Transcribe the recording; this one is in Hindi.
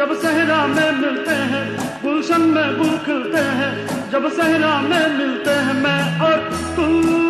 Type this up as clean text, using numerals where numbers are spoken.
जब सहरा में मिलते हैं, गुलशन में गुल खिलते हैं, जब सहरा में मिलते हैं मैं और तू।